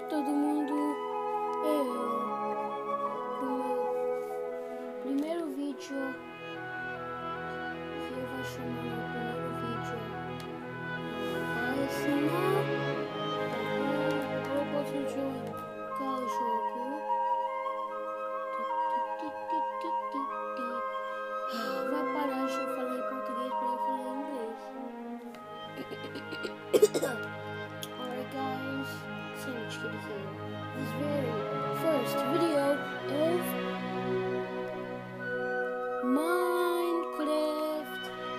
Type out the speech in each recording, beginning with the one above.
todo mundo, eu, no meu primeiro vídeo, que eu vou chamar meu primeiro vídeo, vai ensinar o robô de qual jogo. Vai parar se eu falei português para eu falar inglês. Alright guys, Sandwich Kitty here. This very first video of Minecraft.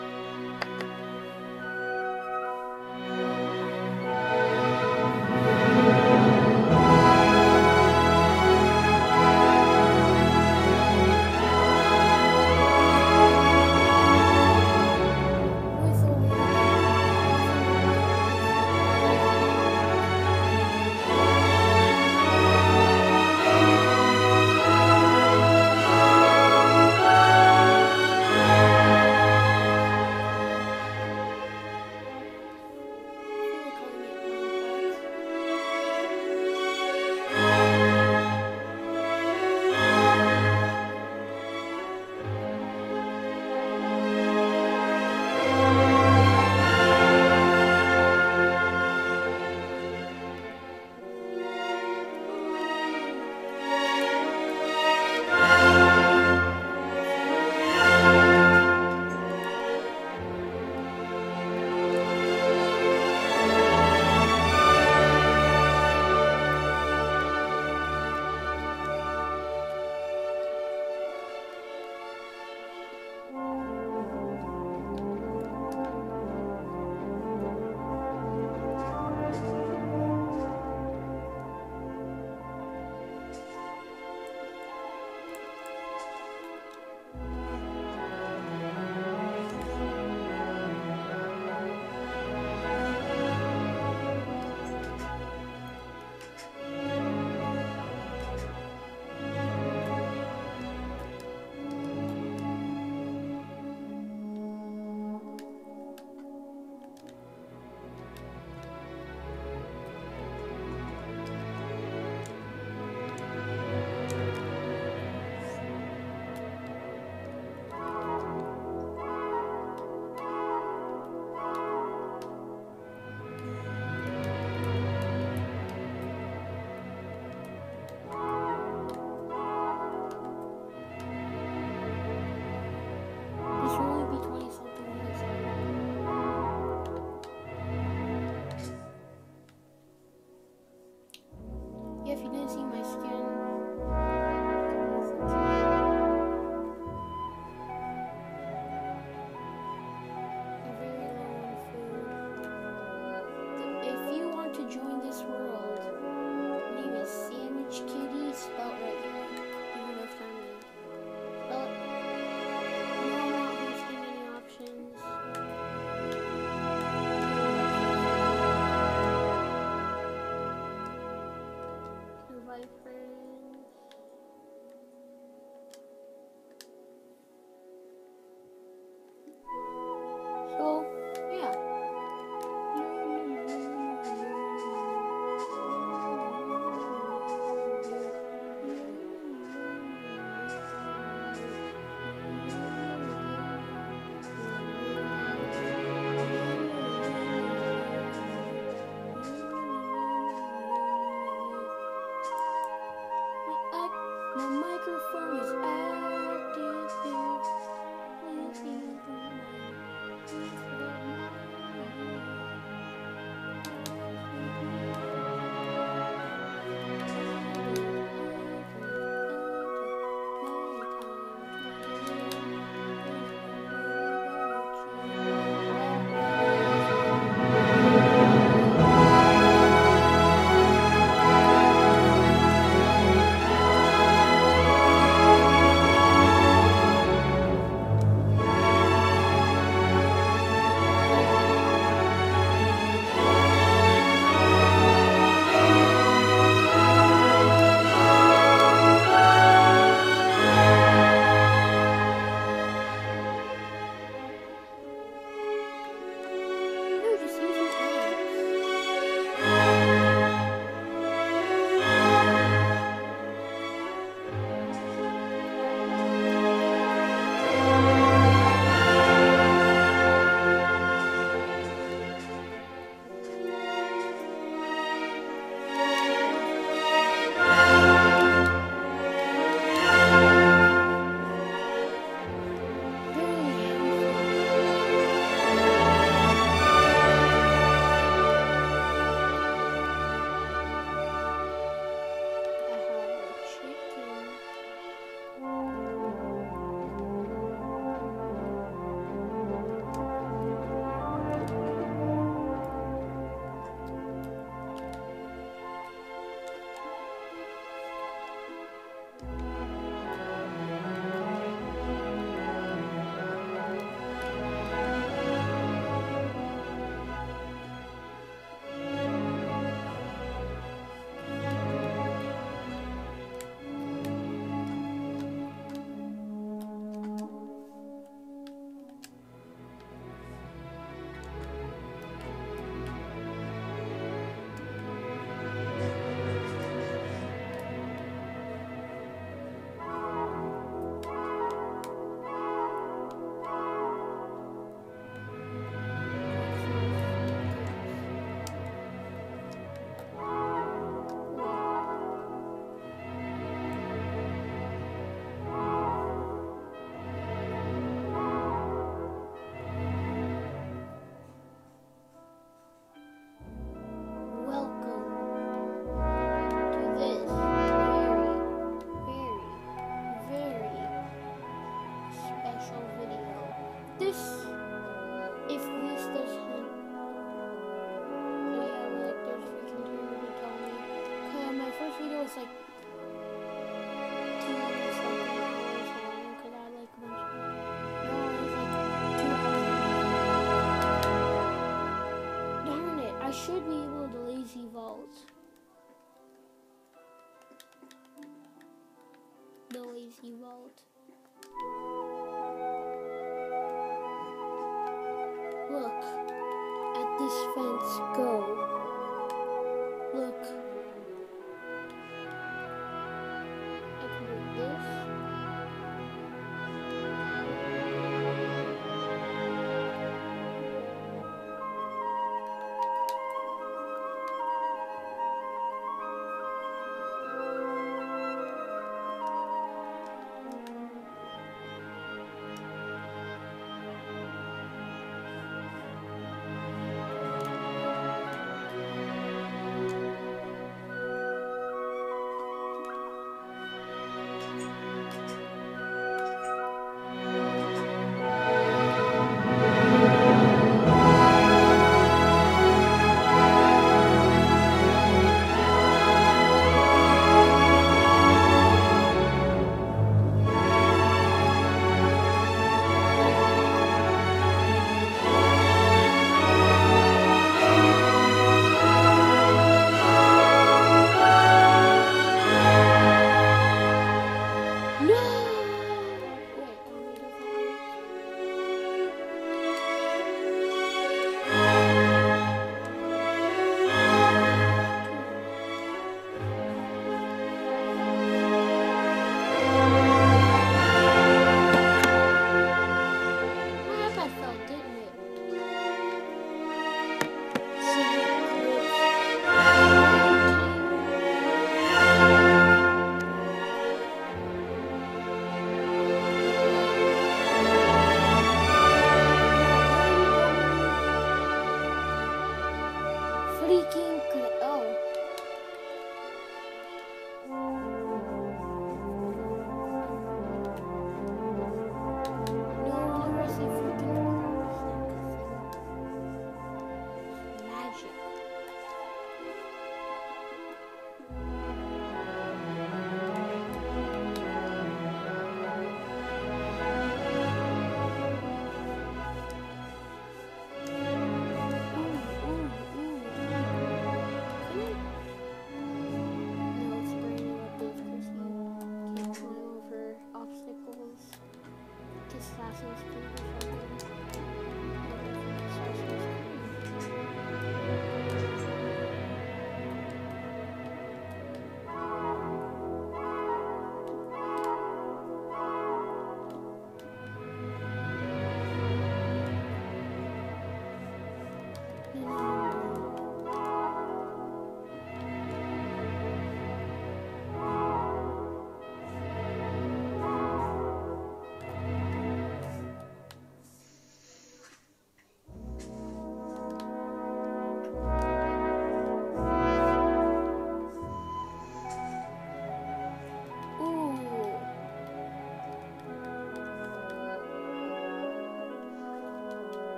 Yeah, if you didn't see my skin, I'm very low on food. If you want to join this world, my name is Sandwich Kitty, spelled right here, even if I'm spell it. No, I'm not listing any options. Invite friends. So, yeah. was like 2 something hours long because I had like a bunch of. No, it was like 2 hours. Darn it! I should be able to lazy vault. The lazy vault. Look at this fence go. Look. I can do this. Magic.